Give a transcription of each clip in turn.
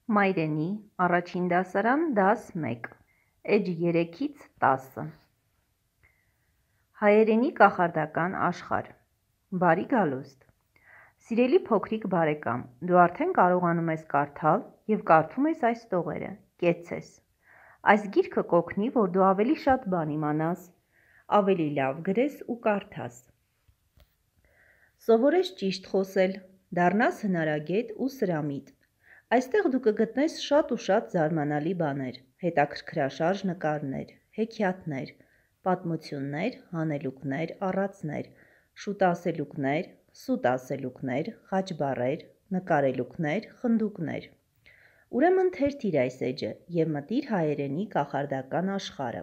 Մայրենի, առաջին դասարան, դաս 1, էջ 3-ից 10։ Հայերենի կախարդական աշխարհ։ Բարի գալուստ։ Սիրելի փոքրիկ բարեկամ, դու արդեն կարողանում ես կարդալ և կարդում ես այս տողերը, կեցցես։ Այս գիրքը կօգնի, որ դու ավելի շատ բան իմանաս, ավելի լավ գրես ու կարդաս։ Սովորես ճիշտ խոսել, դառնաս հնարագետ ու սրամիտ։ Այստեղ դու կգտնես շատ ու շատ զարմանալի բաներ, հետաքրքրաշարժ նկարներ, հեքիաթներ, պատմություններ, հանելուկներ, առածներ, շուտ ասելուկներ, սուտ ասելուկներ, խաչ բառեր, նկարելուկներ, խնդուկներ։ Ուրեմն թերթիր այս էջը և մտիր հայերենի կախարդական աշխարհը։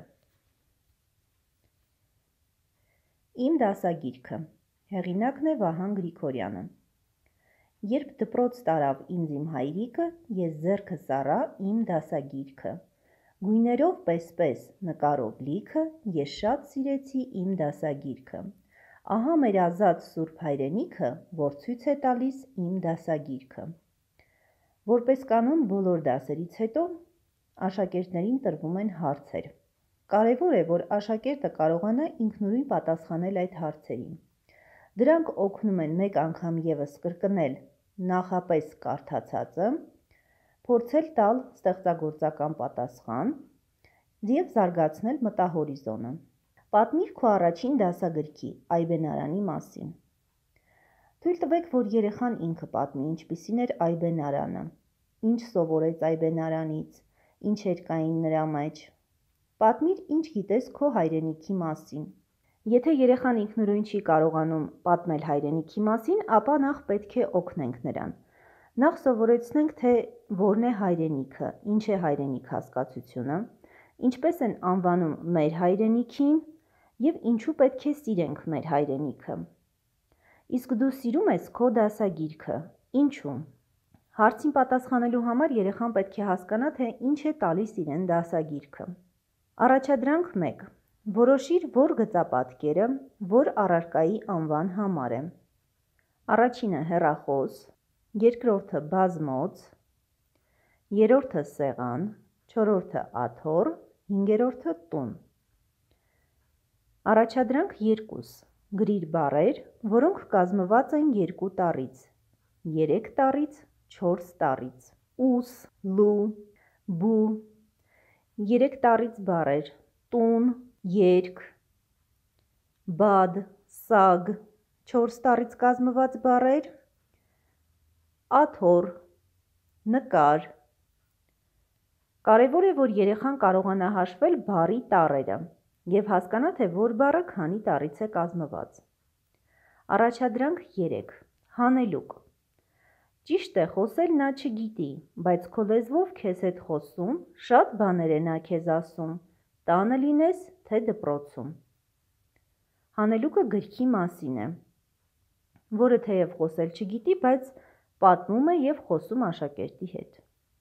Իմ դասագիրքը։ Հեղինակն է Վահան Գրիգորյանը։ Երբ դպրոց տարավ ինձ իմ հայրիկը, ես ձեռքս առա իմ դասագիրքը։ Գույներով պես-պես, նկարով լիքը, ես շատ սիրեցի իմ դասագիրքը։ Ահա մեր ազատ սուրբ հայրենիքը, որ ցույց է տալիս իմ դասագիրքը։ Որպես կանոն բոլոր դասերից հետո աշակերտներին տրվում են հարցեր։ Կարևոր է, որ աշակերտը կարողանա ինքնուրույն պատասխանել այդ հարցերին։ Դրանք օգնում են մեկ անգամ ևս կրկնել նախապես կարդացածը, փորձել տալ ստեղծագործական պատասխան և զարգացնել մտահորիզոնը։ Պատմիր քո առաջին դասագրքի Այբեն մասին։ Թույլ տվեք, որ երեխան ինքը պատմի, ինչպիսին էր Այբեն, ինչ սովորեց Այբենից, ինչեր կային նրա մեջ։ Պատմիր, ինչ գիտես քո հայրենիքի մասին։ Եթե երեխան ինքնուրույն չի կարողանում պատմել հայրենիքի մասին, ապա նախ պետք է օգնենք նրան։ Նախ սովորեցնենք, թե որն է հայրենիքը, ինչ է հայրենիք հասկացությունը, ինչպես են անվանում մեր հայրենիքին և ինչու պետք է սիրենք մեր հայրենիքը։ Իսկ դու սիրում ես քո դասագիրքը, ինչու՞։ Հարցին պատասխանելու համար երեխան պետք է հասկանա, թե ինչ է տալիս իրեն դասագիրքը։ Առաջադրանք 1. Որոշիր, որ գծապատկերը որ առարկայի անվան համար է։ Առաջինը հեռախոս, երկրորդը բազմոց, երրորդը սեղան, չորրորդը աթոռ, հինգերորդը տուն։ Առաջադրանք 2. Գրիր բառեր, որոնք կազմված են 2 տառից, 3 տառից, 4 տառից։ Ուս, լու, բու։ 3 տառից բառեր՝ տուն, երգ, բադ, սագ։ 4 տառից կազմված բառեր՝ աթոռ, նկար։ Կարևոր է, որ երեխան կարողանա հաշվել բառի տառերը և հասկանա, թե որ բառը քանի տառից է կազմված։ Առաջադրանք 3. Հանելուկ։ Ճիշտ է, խոսել նա չգիտի, բայց քո լեզվով քեզ հետ խոսում, շատ բաներ է նա քեզ ասում, տանը լինես, թե դպրոցում։ Հանելուկը գրքի մասին է, որը թեև խոսել չգիտի, բայց պատմում է և խոսում աշակերտի հետ։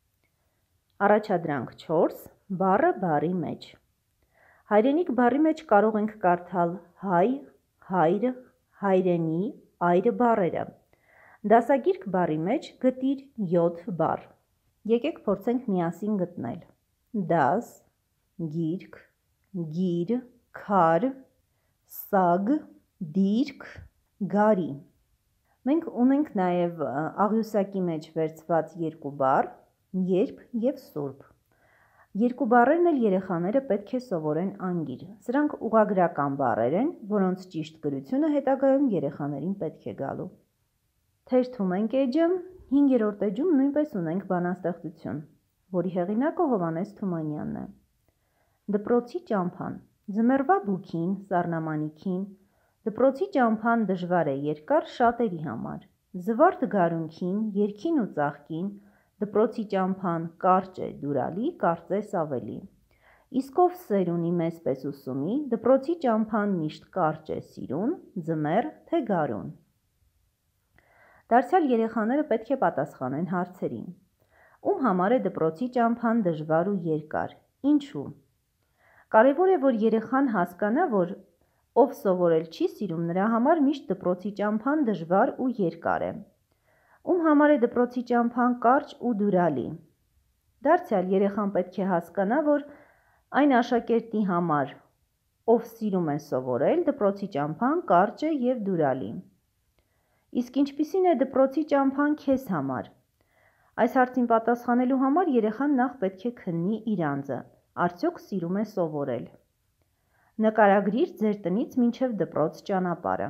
Առաջադրանք 4. Բառը բառի մեջ։ Հայրենիք բառի մեջ կարող ենք կարդալ հայ, հայր, հայրենի, այր բառերը։ Դասագիրք բառի մեջ գտիր 7 բառ։ Եկեք փորձենք միասին գտնել։ Դաս, գիրք, գիր, քար, սագ, դիրք, գարի։ Մենք ունենք նաև աղյուսակի մեջ վերցված 2 բառ՝ երբ և սուրբ։ 2 բառերն էլ երեխաները պետք է սովորեն անգիր։ Սրանք ուղղագրական բառեր են, որոնց ճիշտ գրությունը հետագայում երեխաներին պետք է գալու։ Թերթում ենք էջը, 5-րդ էջում նույնպես ունենք բանաստեղծություն, որի հեղինակը Հովհաննես Թումանյանն է։ Դպրոցի ճամփան։ Ձմեռվա բուքին, սառնամանիքին, դպրոցի ճամփան դժվար է երկար շատերի համար։ Զվարթ գարունքին, երգին ու ծաղկին, դպրոցի ճամփան կարճ է դուրալի, կարծես ավելի։ Իսկ ով սեր ունի մեզ պես ուսումի, դպրոցի ճամփան միշտ կարճ է սիրուն, ձմեռ թե գարուն։ Դարձյալ երեխաները պետք է պատասխանեն հարցերին։ Ում համար է դպրոցի ճամփան դժվար ու երկար, ինչու։ Կարևոր է, որ երեխան հասկանա, որ ով սովորել չի սիրում, նրա համար միշտ դպրոցի ճամփան դժվար ու երկար է։ Ում համար է դպրոցի ճամփան կարճ ու դուրալի։ Դարձյալ երեխան պետք է հասկանա, որ այն աշակերտի համար, ով սիրում է սովորել, դպրոցի ճամփան կարճ է և դուրալի։ Իսկ ինչպիսին է դպրոցի ճամփան քեզ համար։ Այս հարցին պատասխանելու համար երեխան նախ պետք է քննի իր անձը, արդյոք սիրում է սովորել։ Նկարագրիր ձեր տնից մինչև դպրոց ճանապարհը։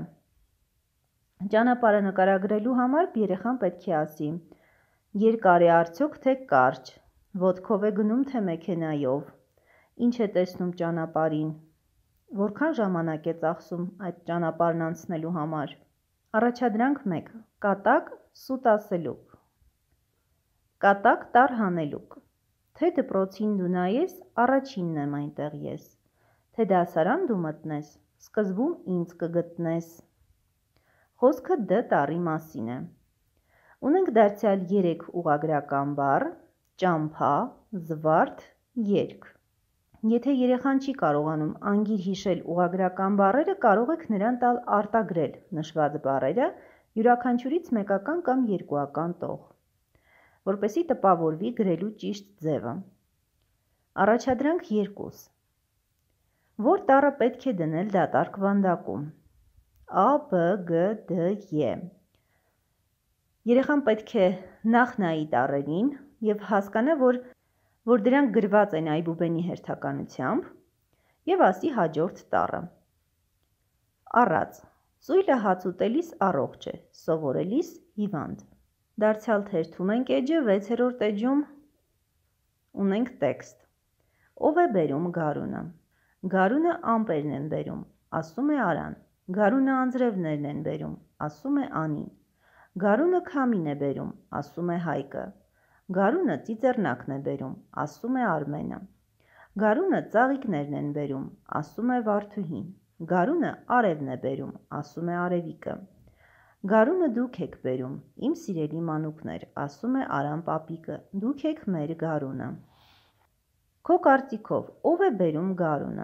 Ճանապարհը նկարագրելու համար երեխան պետք է ասի. երկար է արդյոք թե կարճ, ոտքով է գնում թե մեքենայով, ինչ է տեսնում ճանապարհին, որքան ժամանակ է ծախսում այդ ճանապարհն անցնելու համար։ Առաջադրանք 1. Կատակ, սուտ ասելուկ։ Կատակ, տար հանելուկ։ Թե դպրոցին դու նայես, առաջինն եմ այնտեղ ես։ Թե դասարան դու մտնես, սկզբում ինձ կգտնես։ Խոսքը դ տառի մասին է։ Ունենք դարձյալ 3 ուղղագրական բառ՝ ճամփա, զվարթ, երգ։ Եթե երեխան չի կարողանում անգիր հիշել ուղղագրական բառերը, կարող եք նրան տալ արտագրել նշված բառերը յուրաքանչյուրից մեկական կամ երկուական տող, որպեսզի տպավորվի գրելու ճիշտ ձևը։ Առաջադրանք 2. Որ տառը պետք է դնել դատարկ վանդակում։ A, B, G, D, E։ Երեխան պետք է նախ նայի տառերին և հասկանա, որ դրանք գրված են այբուբենի հերթականությամբ և ասի հաջորդ տառը։ Առած. Ծույլը հաց ուտելիս առողջ է, սովորելիս հիվանդ։ Դարձյալ թերթում ենք էջը, 6-րդ էջում ունենք տեքստ։ Ով է բերում գարունը։ Գարունը ամպերն են բերում, ասում է Արան։ Գարունը անձրևներն են բերում, ասում է Անին։ Գարունը քամին է բերում, ասում է Հայկը։ Գարունը ծիծեռնակն է բերում, ասում է Արմենը։ Գարունը ծաղիկներն են բերում, ասում է Վարդուհին։ Գարունը արևն է բերում, ասում է Արևիկը։ Գարունը դուք եք բերում, իմ սիրելի մանուկներ, ասում է Արամ պապիկը, դուք եք մեր գարունը։ Քո կարծիքով, ով է բերում գարունը։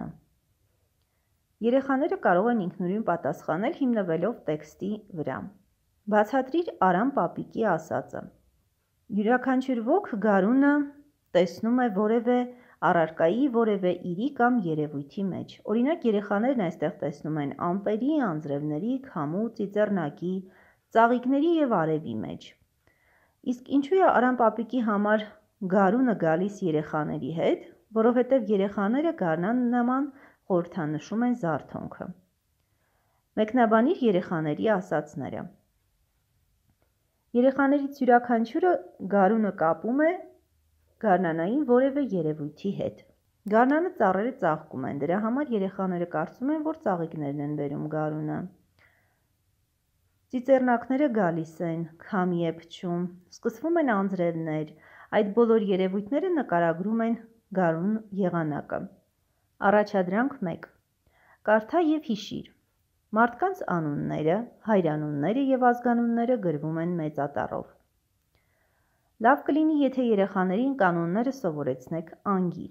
Երեխաները կարող են ինքնուրույն պատասխանել հիմնվելով տեքստի վրա։ Բացատրիր Արամ պապիկի ասածը։ Յուրաքանչյուր ոք գարունը տեսնում է որևէ առարկայի, որևէ իրի կամ երևույթի մեջ։ Օրինակ, երեխաներն այստեղ տեսնում են ամպերի, անձրևների, քամու, ծիծեռնակի, ծաղիկների և արևի մեջ։ Իսկ ինչու է Արամ պապիկի համար գարունը գալիս երեխաների հետ, որովհետև երեխաները գարնան նման խորհրդանշում են զարթոնքը։ Մեկնաբանիր երեխաների ասածները։ Երեխաներից յուրաքանչյուրը գարունը կապում է գարնանային որևէ երևույթի հետ։ Գարնանը ծառերը ծաղկում են, դրա համար երեխաները կարծում են, որ ծաղիկներն են բերում գարունը։ Ծիծեռնակները գալիս են, քամի է փչում, սկսվում են անձրևներ, այդ բոլոր երևույթները նկարագրում են գարուն եղանակը։ Առաջադրանք 1. Կարդա և հիշիր։ Մարդկանց անունները, հայրանունները և ազգանունները գրվում են մեծատառով։ Լավ կլինի, եթե երեխաներին կանոնները սովորեցնեք անգիր։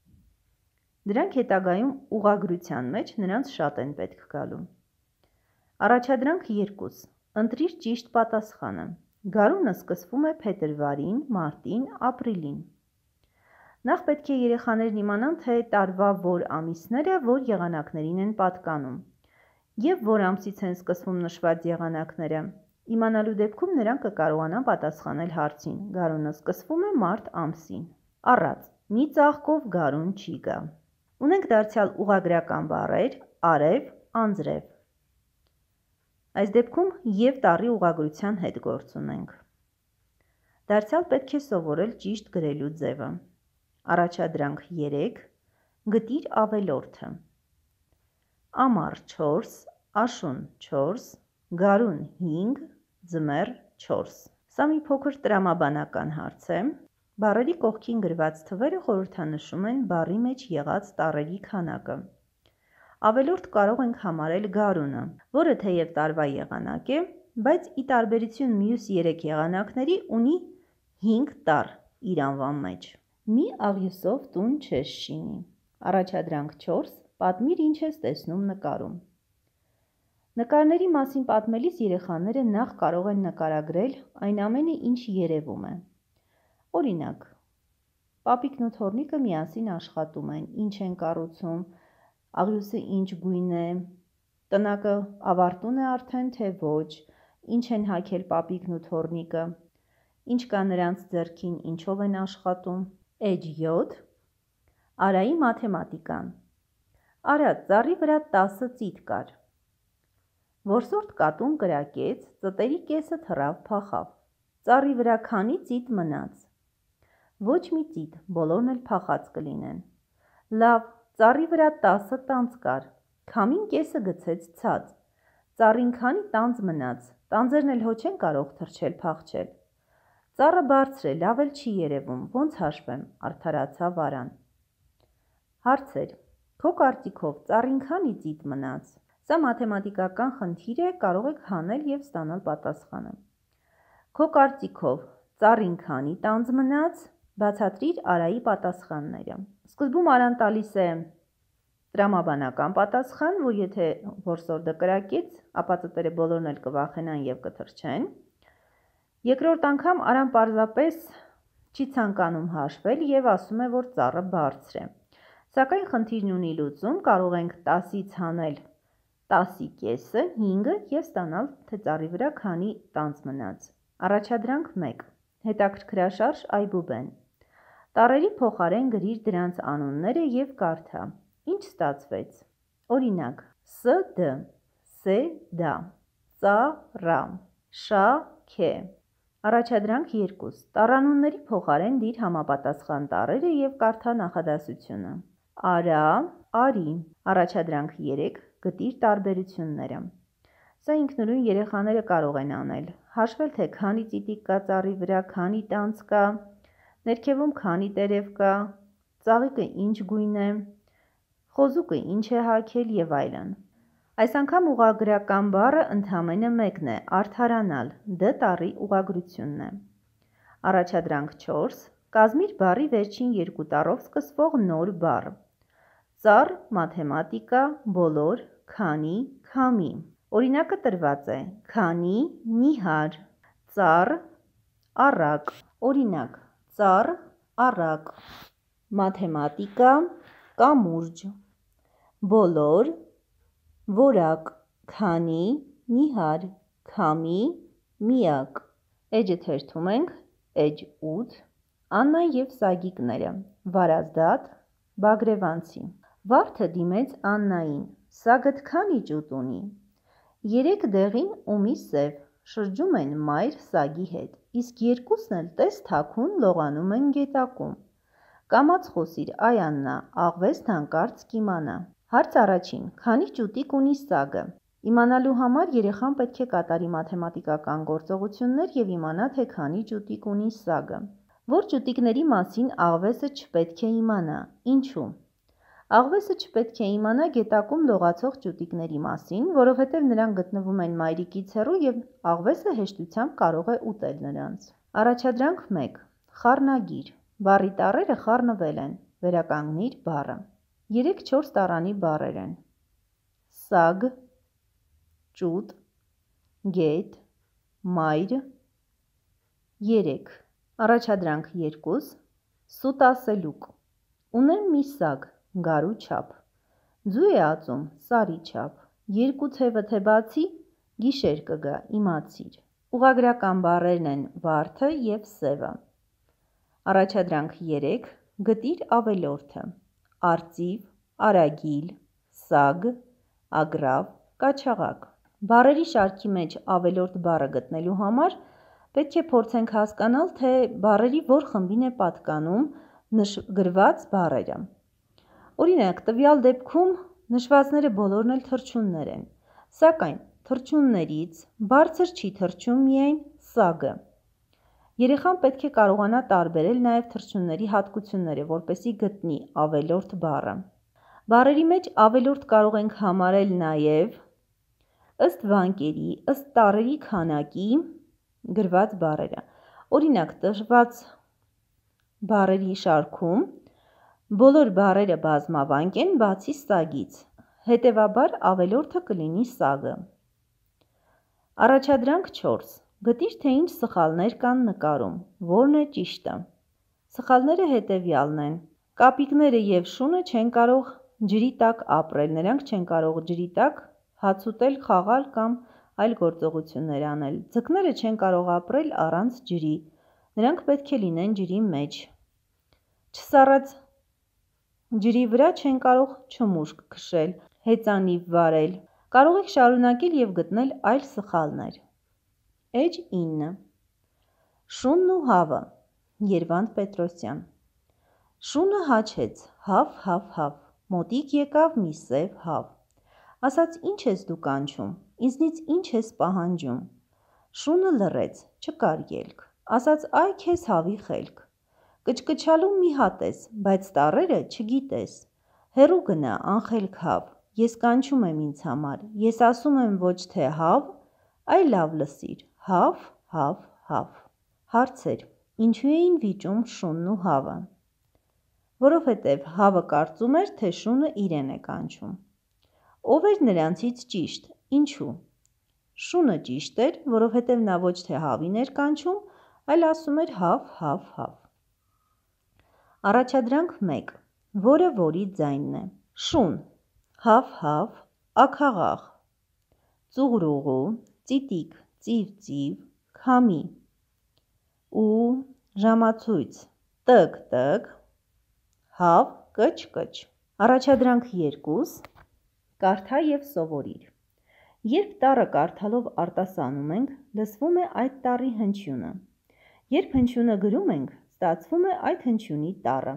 Դրանք հետագայում ուղղագրության մեջ նրանց շատ են պետք գալու։ Առաջադրանք 2. Ընտրիր ճիշտ պատասխանը։ Գարունը սկսվում է փետրվարին, մարտին, ապրիլին։ Նախ պետք է երեխաներն իմանան, թե տարվա որ ամիսները որ եղանակներին են պատկանում և որ ամսից են սկսվում նշված եղանակները։ Իմանալու դեպքում նրանք կկարողանան պատասխանել հարցին։ Գարունը սկսվում է մարտ ամսին։ Առած. մի ծաղկով գարուն չի գա։ Ունենք դարձյալ ուղղագրական բառեր՝ արև, անձրև։ Այս դեպքում և տառի ուղղագրության հետ գործ ունենք։ Դարձյալ պետք է սովորել ճիշտ գրելու ձևը։ Առաջադրանք 3. Գտիր ավելորդը։ Ամառ 4, աշուն 4, գարուն 5, ձմեռ 4։ Սա մի փոքր տրամաբանական հարց է։ Բառերի կողքին գրված թվերը խորհրդանշում են բառի մեջ եղած տառերի քանակը։ Ավելորդ կարող ենք համարել գարունը, որը թեև տարվա եղանակ է, բայց ի տարբերություն մյուս 3 եղանակների ունի 5 տառ իր անվան մեջ։ Մի աղյուսով տուն չես շինի։ Առաջադրանք 4. Պատմիր ինչ ես տեսնում նկարում։ Նկարների մասին պատմելիս երեխաները նախ կարող են նկարագրել այն ամենը, ինչ երևում է։ Օրինակ, Պապիկն ու թոռնիկը միասին աշխատում են, ինչ են կառուցում, աղյուսը ինչ գույն է, տնակը ավարտուն է արդեն թե ոչ, ինչ են հագել պապիկն ու թոռնիկը, ինչ կա նրանց ձեռքին, ինչով են աշխատում։ Էջ 7. Արայի մաթեմատիկան։ Արա, ծառի վրա 10 ծիտ կար։ Որսորդ կատուն կրակեց, ծտերի կեսը թռավ փախավ։ Ծառի վրա քանի ծիտ մնաց։ Ոչ մի ծիտ, բոլորն էլ փախած կլինեն։ Լավ, ծառի վրա 10 տանձ կար, քամին կեսը գցեց ցած։ Ծառին քանի տանձ մնաց, տանձերն էլ հո չեն կարող թռչել փախչել։ Ծառը բարձր է, լավ էլ չի երևում, ոնց հաշվեմ, արդարացավ Արան։ Հարցեր. Քո կարծիքով ծառին քանի ծիտ մնաց։ Սա մաթեմատիկական խնդիր է, կարող եք հանել և ստանալ պատասխանը։ Քո կարծիքով ծառին քանի տանձ մնաց, բացատրիր Արայի պատասխանները։ Սկզբում Արան տալիս է տրամաբանական պատասխան, որ եթե որսորդը կրակեց, ապա ծտերը բոլորն էլ կվախենան և կթռչեն։ Երկրորդ անգամ Արան պարզապես չի ցանկանում հաշվել և ասում է, որ ծառը բարձր է։ Սակայն խնդիրն ունի լուծում, կարող ենք 10-ից հանել 10-ի կեսը, 5-ը և ստանալ, թե ծառի վրա քանի տանձ մնաց։ Առաջադրանք 1. Հետաքրքրաշարժ այբուբեն։ Տառերի փոխարեն գրիր դրանց անունները և կարդա։ Ինչ ստացվեց։ Օրինակ. ՍԴ, սեդա, ծառա, շաքե։ Առաջադրանք 2. Տառանունների փոխարեն դիր համապատասխան տառերը և կարդա նախադասությունը։ Արա, արի։ Առաջադրանք 3. Գտիր տարբերությունները։ Սա ինքնուրույն երեխաները կարող են անել։ Հաշվել, թե քանի ծիտիկ կա ծառի վրա, քանի տանձ կա, ներքևում քանի տերև կա, ծաղիկը ինչ գույն է, խոզուկը ինչ է հագել և այլն։ Այս անգամ ուղղագրական բառը ընդամենը մեկն է՝ արդարանալ, Դ տառի ուղղագրությունն է։ Առաջադրանք 4. Կազմիր բառի վերջին երկու տառով սկսվող նոր բառ։ Ծառ, մաթեմատիկա, բոլոր, քանի, քամի։ Օրինակը տրված է. քանի, նիհար, ծառ, առակ։ Օրինակ. ծառ, առակ, մաթեմատիկա, կամուրջ, բոլոր, որակ, քանի, նիհար, քամի, միակ։ Էջը թերթում ենք, էջ 8, Աննա և Սագիկները, Վարազդատ, Բագրևանցի։ Վարդը դիմեց Աննային, Սագդ քանի ճուտ ունի։ 3 դեղին ու մի սև, շրջում են մայր Սագի հետ, իսկ երկուսն էլ տես թաքուն լողանում են գետակում։ Կամաց խոսիր, այ Աննա, աղվեսն հանկարծ կիմանա։ Հարց առաջին. քանի ճուտիկ ունի Սագը։ Իմանալու համար երեխան պետք է կատարի մաթեմատիկական գործողություններ և իմանա, թե քանի ճուտիկ ունի Սագը։ Որ ճուտիկների մասին աղվեսը չպետք է իմանա։ Ինչու։ Աղվեսը չպետք է իմանա գետակում լողացող ճուտիկների մասին, որովհետև նրանք գտնվում են մայրիկից հեռու և աղվեսը հեշտությամբ կարող է ուտել նրանց։ Առաջադրանք 1. Խառնագիր։ Բառի տառերը խառնվել են։ Վերականգնիր բառը։ 3-4 տառանի բառեր են. Սագ, ճուտ, գետ, մայր, 3. Առաջադրանք 2. Սուտ ասելուկ։ Ունեմ մի սագ, գարու չափ, ձու է ածում, սարի չափ, երկու թևը թե բացի, գիշեր կգա, իմացիր։ Ուղղագրական բառերն են վարդը և սևը։ Առաջադրանք 3. Գտիր ավելորդը. արծիվ, արագիլ, սագ, ագռավ, կաչաղակ։ Բառերի շարքի մեջ ավելորդ բառը գտնելու համար պետք է փորձենք հասկանալ, թե բառերի որ խմբին է պատկանում գրված բառերը։ Օրինակ, տվյալ դեպքում նշվածները բոլորն էլ թռչուններ են, սակայն թռչուններից բարձր չի թռչում միայն սագը։ Երեխան պետք է կարողանա տարբերել նաև թռչունների հատկությունները, որպեսզի գտնի ավելորդ բառը։ Բառերի մեջ ավելորդ կարող ենք համարել նաև ըստ վանկերի, ըստ տառերի քանակի գրված բառերը։ Օրինակ, տրված բառերի շարքում բոլոր բառերը բազմավանկ են, բացի սագից, հետևաբար ավելորդը կլինի սագը։ Առաջադրանք 4. Գտիր, թե ինչ սխալներ կան նկարում, որն է ճիշտը։ Սխալները հետևյալն են. կապիկները և շունը չեն կարող ջրի տակ ապրել, նրանք չեն կարող ջրի տակ հաց ուտել, խաղալ կամ այլ գործողություններ անել։ Ձկները չեն կարող ապրել առանց ջրի, նրանք պետք է լինեն ջրի մեջ։ Չսառած ջրի վրա չեն կարող չմուշկ քշել, հեծանիվ վարել։ Կարող եք շարունակել և գտնել այլ սխալներ։ Էջ 9. Շունն ու հավը։ Երվանդ Պետրոսյան։ Շունը հաչեց, հավ, հավ, հավ, մոտիկ եկավ մի սև հավ։ Ասաց ինչ ես դու կանչում, ինձնից ինչ ես պահանջում։ Շունը լռեց, չկար ելք, ասաց այ քեզ հավի խելք։ Կչկչալու մի հատ ես, բայց տառերը չգիտես։ Հեռու գնա անխելք հավ, ես կանչում եմ ինձ համար, ես ասում եմ ոչ թե հավ, այլ լավ լսիր, հավ, հավ, հավ։ Հարցեր. ինչու էին վիճում շունն ու հավը։ Որովհետև հավը կարծում էր, թե շունը իրեն է կանչում։ Ով էր նրանցից ճիշտ, ինչու։ Շունը ճիշտ էր, որովհետև նա ոչ թե հավին էր կանչում, այլ ասում էր հավ, հավ, հավ։ Առաջադրանք 1. Որը որի ձայնն է։ Շուն, հավ, հավ, աքաղաղ, ծուղրուղու, ծիտիկ, ծիվ, ծիվ, քամի, ու ժամացույց, տգ, տգ, հավ, կչ, կչ։ Առաջադրանք 2. Կարդա և սովորիր։ Երբ տառը կարդալով արտասանում ենք, լսվում է այդ տառի հնչյունը։ Երբ հնչյունը գրում ենք, ստացվում է այդ հնչյունի տառը։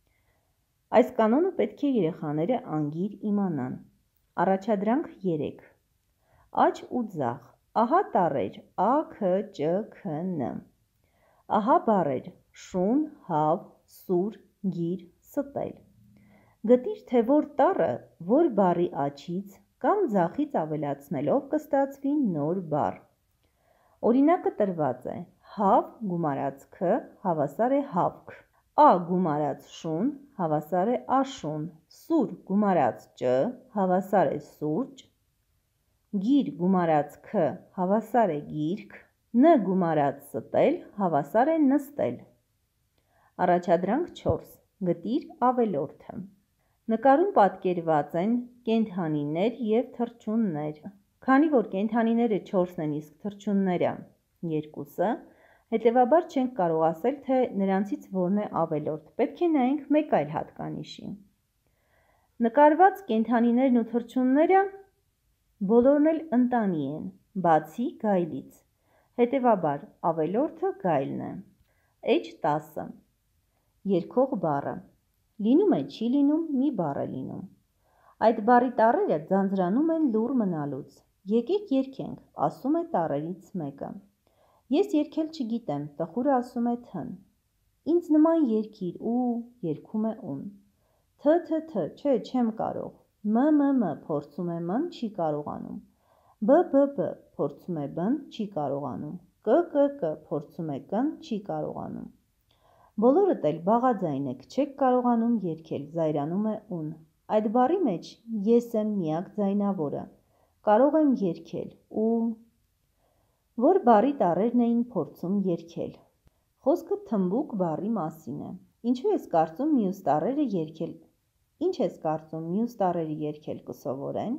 Այս կանոնը պետք է երեխաները անգիր իմանան։ Առաջադրանք 3. Աջ ու ձախ, ահա տառեր ա, ք, ճ, ք, ն։ Ահա բառեր շուն, հավ, սուր, գիր, ստել։ Գտիր, թե որ տառը որ բառի աջից կամ ձախից ավելացնելով կստացվի նոր բառ։ Օրինակը տրված է. հավ գումարած ք հավասար է հավք, ա գումարած շուն հավասար է աշուն, սուր գումարած ճ հավասար է սուրճ, գիր գումարած ք հավասար է գիրք, ն գումարած ստել հավասար է նստել։ Առաջադրանք 4. Գտիր ավելորդը։ Նկարում պատկերված են կենդանիներ և թռչուններ։ Քանի որ կենդանիները 4-ն են, իսկ թռչունները 2-ը, հետևաբար չենք կարող ասել, թե նրանցից որն է ավելորդ, պետք է նայենք մեկ այլ հատկանիշի։ Նկարված կենդանիներն ու թռչունները բոլորն էլ ընտանի են, բացի գայլից, հետևաբար ավելորդը գայլն է։ Էջ 10. Երգող բառը։ Լինում է, չի լինում, մի բառ է լինում։ Այդ բառի տառերը ձանձրանում են լուռ մնալուց։ Եկեք երգենք, ասում է տառերից մեկը։ Ես երգել չգիտեմ, տխուրը ասում է թն։ Ինձ նման երգիր ու երգում է ուն։ Თ, չէ, չեմ կարող։ Մ, փորձում է մ, չի կարողանում։ B, փորձում է բ-ն, չի կարողանում։ Կ, փորձում է կ-ն, չի կարողանում։ Բոլորդ էլ բաղաձայն եք, չեք կարողանում երգել, զայրանում է ուն։ Այդ բառի մեջ ես եմ միակ ձայնավորը, կարող եմ երգել ու որ բառի տառերն էին փորձում երգել։ Խոսքը թմբուկ բառի մասին է։ Ինչու ես կարծում մյուս տառերը երգել։ Ինչ ես կարծում մյուս տառերը երգել կսովորեն։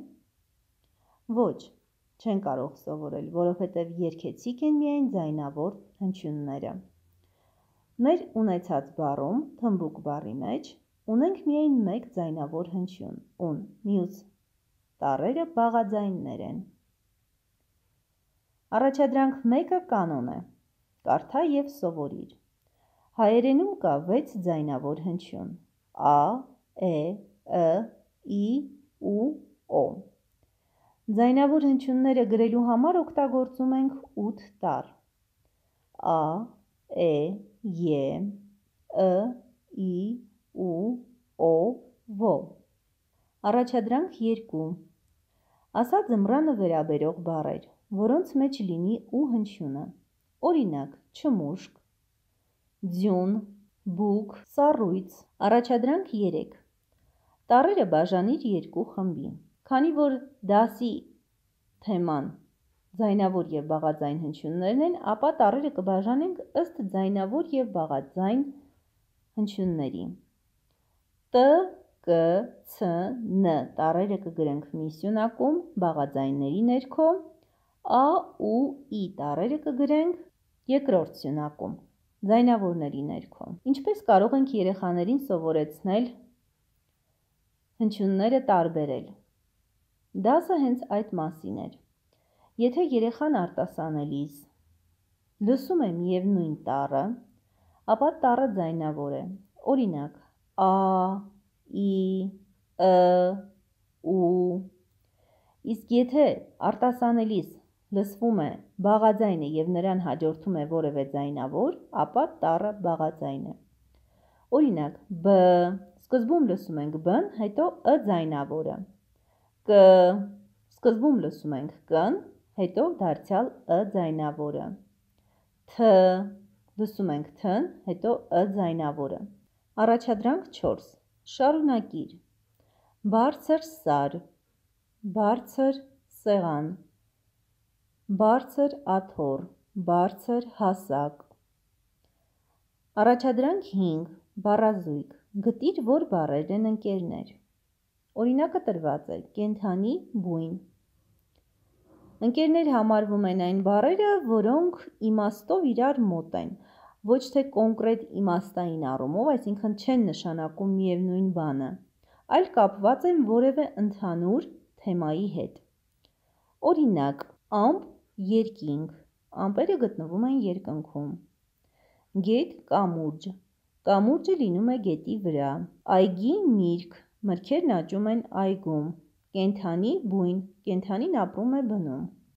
Ոչ, չեն կարող սովորել, որովհետև երգեցիկ են միայն ձայնավոր հնչյունները։ Մեր ունեցած բառում, թմբուկ բառի մեջ, ունենք միայն մեկ ձայնավոր հնչյուն, ուն, մյուս տառերը բաղաձայններ են։ Առաջադրանք 1-ը կանոն է։ Կարդա և սովորիր։ Հայերենում կա 6 ձայնավոր հնչյուն՝ ա, է, ը, ի, ու, օ։ Ձայնավոր հնչյունները գրելու համար օգտագործում ենք 8 տառ՝ ա, է, ե, ը, ի, ու, օ, ո։ Առաջադրանք 2. Ասա ձմռանը վերաբերող բառեր, որոնց մեջ լինի ու հնչյունը։ Օրինակ՝ չմուշկ, ձյուն, բուկ, սառույց։ Առաջադրանք 3. Տառերը բաժանիր 2 խմբի։ Քանի որ դասի թեման ձայնավոր և բաղաձայն հնչյուններն են, ապա տառերը կբաժանենք ըստ ձայնավոր և բաղաձայն հնչյունների։ Տ, կ, ց, ն տառերը կգրենք մի սյունակում բաղաձայնների ներքո, ա, ու, ի տառերը կգրենք երկրորդ սյունակում ձայնավորների ներքո։ Ինչպես կարող ենք երեխաներին սովորեցնել հնչյունները տարբերել։ Դասը հենց այդ մասին էր։ Եթե երեխան արտասանելիս լսում է միևնույն տառը, ապա տառը ձայնավոր է։ Օրինակ, ա, ի, ը, ու։ Իսկ եթե արտասանելիս լսվում է բաղաձայնը և նրան հաջորդում է որևէ ձայնավոր, ապա տառը բաղաձայն է։ Օրինակ, բ, սկզբում լսում ենք բ-ն, հետո ը ձայնավորը։ Կ, սկզբում լսում ենք կ-ն, հետո դարձյալ ը ձայնավորը։ Թ, լսում ենք թ-ն, հետո ը ձայնավորը։ Առաջադրանք 4. Շարունակիր։ Բարձր սար, բարձր սեղան, բարձր աթոռ, բարձր հասակ։ Առաջադրանք 5. Բառազույգ։ Գտիր, որ բառերն են ընկերներ։ Օրինակը տրված է՝ կենդանի, բույն։ Ընկերներ համարվում են այն բառերը, որոնք իմաստով իրար մոտ են, ոչ թե կոնկրետ իմաստային առումով, այսինքն չեն նշանակում միևնույն բանը, այլ կապված են որևէ ընդհանուր թեմայի հետ։ Օրինակ, ամպ, երկինք, ամպերը գտնվում են երկնքում։ Գետ, կամուրջ, կամուրջը լինում է գետի վրա։ Այգի, միրգ, մրգերն աճում են այգում։ Կենդանի, բույն, կենդանին ապրում է բնում։